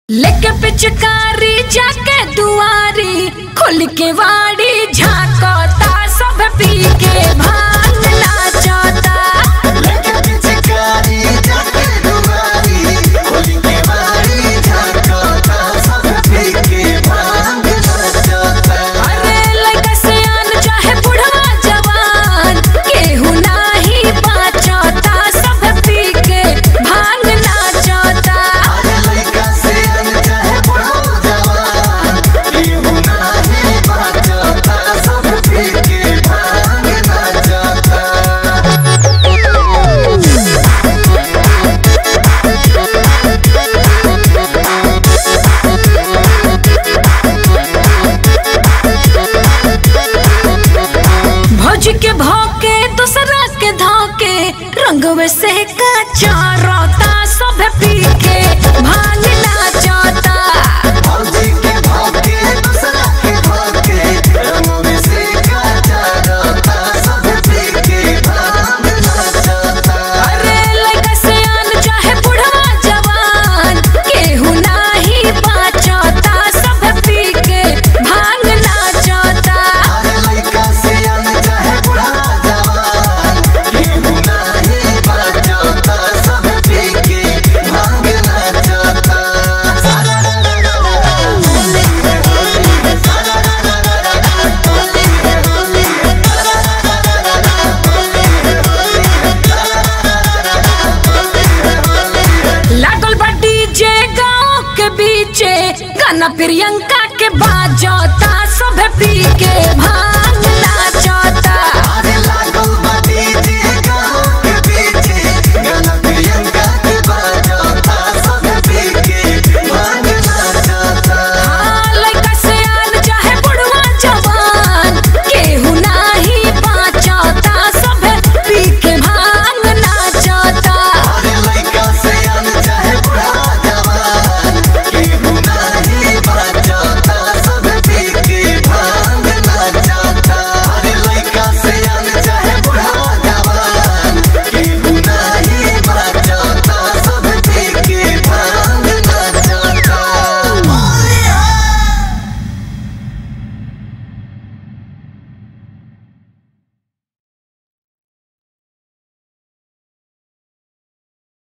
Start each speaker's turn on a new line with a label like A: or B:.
A: लेके पिचकारी जाके दुआरी खोल के वाड़ी झांकता सब पी के भांग नाचता।
B: लेके पिचकारी जाके दुआरी खोल के वाड़ी झांकता सब पी के भांग नाचता।
A: अरे लड़का सियान चाहे बुढ़वा जवान केहू नाही बाचता सब पी के भांग नाचता। भौजी के भौके दूसरा के धोके रंगवे से का चारोता सब पी के भांग नाचता।
B: भौजी के भौके दूसरा के भौके रंगवे से का चारोता सब पी के भांग नाचता।
A: अरे लड़का सियान चाहे बुढ़वा जवान केहू नाही बाचता सब पी के भांग नाचता।
B: अरे लड़का सियान चाहे बुढ़वा जवान केहू नाही बाचता सब पी के भांग नाचता।
A: लागल बा डीजे गाँव के बीचे गाना प्रियंका के बाजता सब पी के भांग नाचता।